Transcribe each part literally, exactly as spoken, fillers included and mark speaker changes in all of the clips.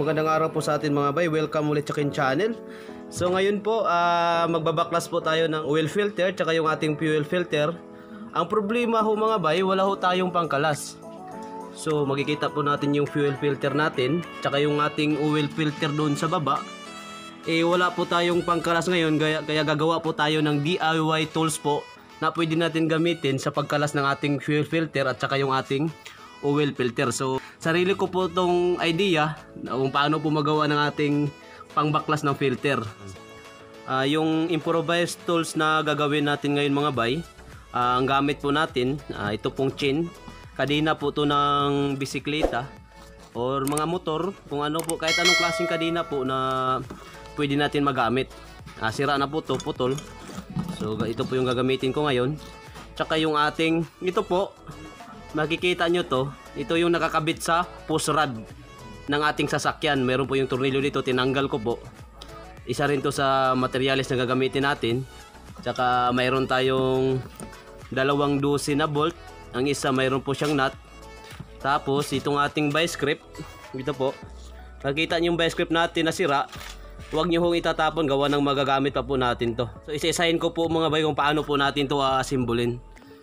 Speaker 1: magandang araw po sa atin mga bay. Welcome ulit sa akin channel. So ngayon po, uh, magbabaklas po tayo ng oil filter tsaka yung ating fuel filter. Ang problema ho mga bay, wala ho tayong pangkalas. So makikita po natin yung fuel filter natin tsaka yung ating oil filter doon sa baba. Eh wala po tayong pangkalas ngayon, kaya, kaya gagawa po tayo ng D I Y tools po na pwede natin gamitin sa pagkalas ng ating fuel filter at tsaka yung ating oil filter. So sarili ko po tong idea kung paano po magawa ng ating pangbaklas ng filter. Uh, yung improvised tools na gagawin natin ngayon mga bay, uh, ang gamit po natin, uh, ito pong chain, kadena po to ng bisikleta or mga motor, kung ano po, kahit anong klaseng kadena po na pwede natin magamit. Uh, sira na po to, putol. So ito po yung gagamitin ko ngayon. Tsaka yung ating, ito po, makikita nyo to, ito yung nakakabit sa push rod ng ating sasakyan. Meron po yung tornilyo dito, tinanggal ko po. Isa rin to sa materyales na gagamitin natin. Tsaka mayroon tayong dalawang dosen na bolt. Ang isa mayroon po siyang nut. Tapos itong ating vice grip, ito po, makikita nyo yung vice grip natin na sira. Huwag nyo hong itatapon, gawa ng magagamit pa po natin to. So isa-isahin ko po mga bay kung paano po natin to asimbolin.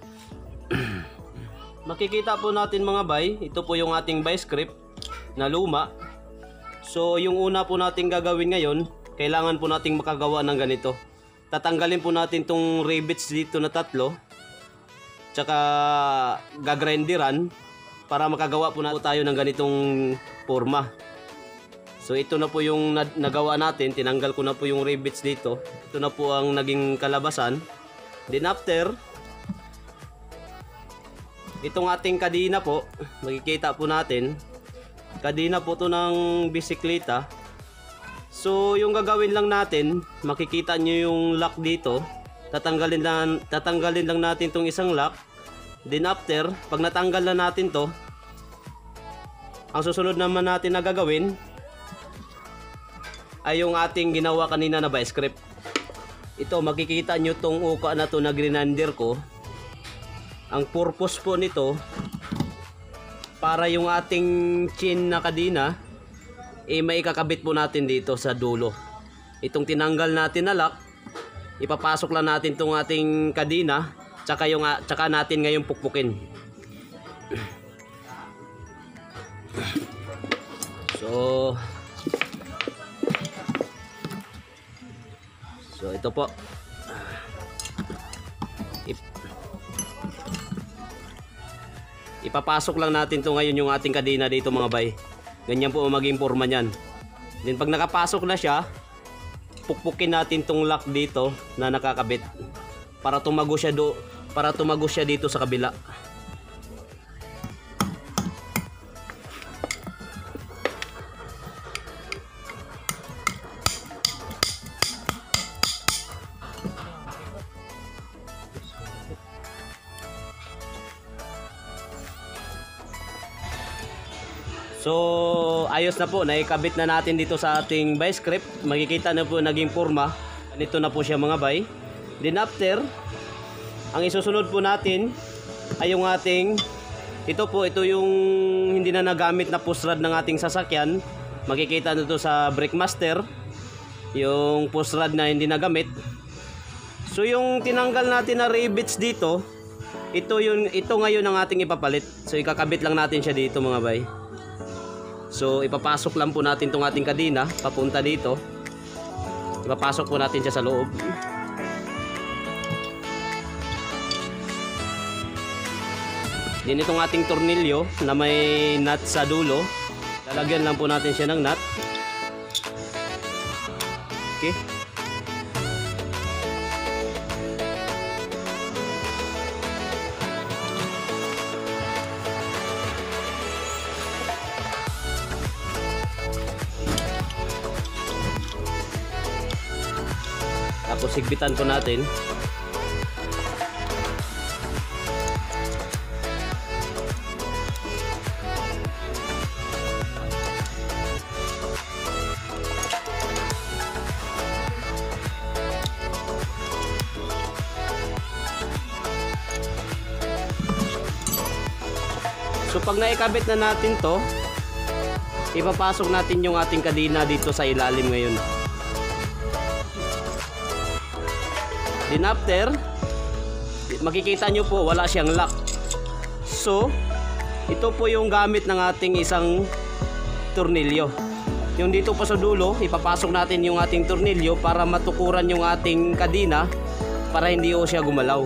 Speaker 1: Makikita po natin mga bay, ito po yung ating vice grip na luma. So yung una po natin gagawin ngayon, kailangan po nating makagawa ng ganito. Tatanggalin po natin tong rivets dito na tatlo, tsaka gagrinderan para makagawa po na po tayo ng ganitong forma. So ito na po yung nagawa natin, tinanggal ko na po yung rivets dito. Ito na po ang naging kalabasan. Then after, itong ating kadena po, makikita po natin, kadena po to ng bisikleta. So yung gagawin lang natin, makikita nyo yung lock dito, tatanggalin lang, tatanggalin lang natin tong isang lock. Then after, pag natanggal na natin to, ang susunod naman natin na gagawin ay yung ating ginawa kanina na vice grip. Ito, makikita nyo tong uka na to na grinder ko. Ang purpose po nito, para yung ating chain na kadena, eh maikakabit po natin dito sa dulo. Itong tinanggal natin na lock, ipapasok lang natin tong ating kadena, tsaka, yung, tsaka natin ngayon pukpukin. So, so ito po. Ipapasok lang natin to ngayon yung ating kadena dito mga bay. Ganyan po maging forma niyan. Then pag nakapasok na siya, pukpukin natin tong lock dito na nakakabit para tumago siya do, para tumago siya dito sa kabila. So ayos na po, naikabit na natin dito sa ating vice grip. Makikita na po naging forma. Ganito na po siya mga bay. Then after, ang isusunod po natin ay yung ating, ito po, ito yung hindi na nagamit na push rod ng ating sasakyan. Makikita na ito sa brake master, yung push rod na hindi nagamit. So yung tinanggal natin na rivets dito, ito, yung, ito ngayon ang ating ipapalit. So ikakabit lang natin siya dito mga bay. So ipapasok lang po natin tong ating kadena papunta dito. Ipapasok po natin siya sa loob. Din itong ating tornilyo na may nut sa dulo, lalagyan lang po natin siya ng nut. Okay. Tapos higpitan po natin. So pag naikabit na natin to, ipapasok natin yung ating kadena dito sa ilalim ngayon. Then after, makikita nyo po wala siyang lock. So ito po yung gamit ng ating isang tornilyo. Yung dito pa sa dulo, ipapasok natin yung ating tornilyo para matukuran yung ating kadena para hindi po siya gumalaw.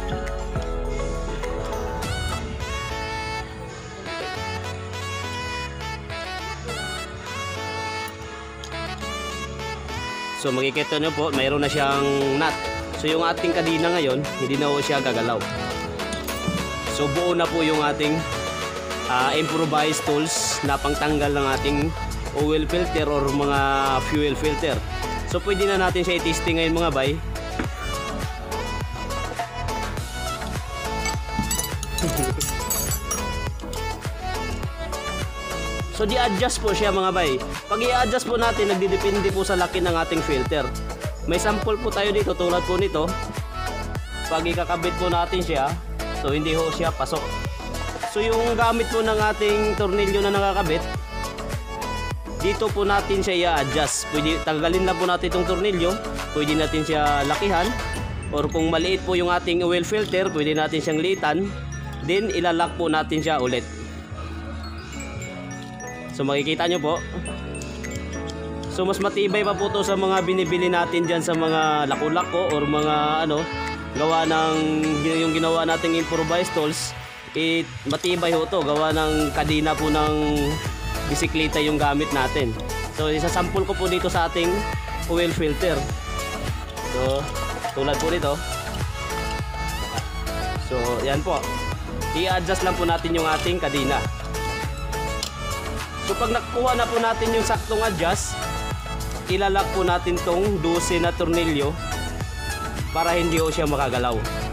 Speaker 1: So makikita nyo po, mayroon na siyang nut. So yung ating kadena ngayon, hindi na po siya gagalaw. So buo na po yung ating uh, improvised tools na pangtanggal ng ating oil filter or mga fuel filter. So pwede na natin siya i-testing ngayon mga bay. So di-adjust po siya mga bay. Pag i-adjust po natin, nagdidepende po sa laki ng ating filter. May sample po tayo dito tulad po nito. Pag ikakabit po natin siya, so hindi ho siya pasok. So yung gamit po ng ating tornilyo na nakakabit, dito po natin siya i-adjust. Pwede tanggalin lang po natin itong tornilyo, pwede natin siya lakihan, or kung maliit po yung ating oil filter, pwede natin siyang liitan, then ilalak po natin siya ulit. So makikita nyo po. So mas matibay pa po to sa mga binibili natin dyan sa mga lako-lako or mga ano, gawa ng yung ginawa nating improvised tools. It, matibay ho to, gawa ng kadena po ng bisikleta yung gamit natin. So isasample ko po dito sa ating oil filter. So tulad po nito. So yan po, i-adjust lang po natin yung ating kadena. So pag nakuha na po natin yung saktong adjust, ilalak po natin tong twelve na tornilyo para hindi ho siya makagalaw.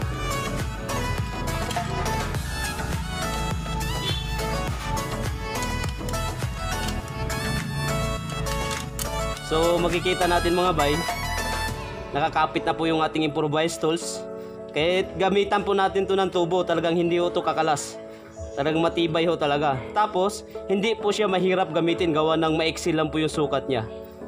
Speaker 1: So makikita natin mga bay, nakakapit na po yung ating improvised tools. Kahit gamitan po natin to ng tubo, talagang hindi ho to kakalas. Talagang matibay ho talaga. Tapos hindi po siya mahirap gamitin, gawa ng maiksi lang po yung sukat niya.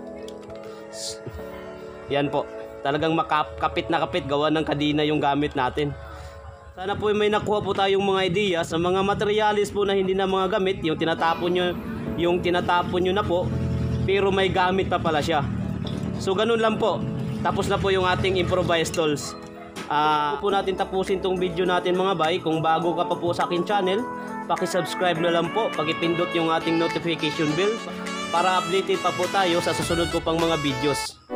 Speaker 1: Yan po, talagang makapit na kapit, gawa ng kadena yung gamit natin. Sana po may nakuha po tayong mga idea sa mga materialis po na hindi na mga gamit, yung tinatapon nyo, yung tinatapon nyo na po, pero may gamit pa pala siya. So ganun lang po, tapos na po yung ating improvised tools. Uh, po natin tapusin tong video natin mga bay. Kung bago ka pa po sa akin channel, paki-subscribe na lang po, paki-pindot yung ating notification bell para updated pa po tayo sa susunod ko pang mga videos.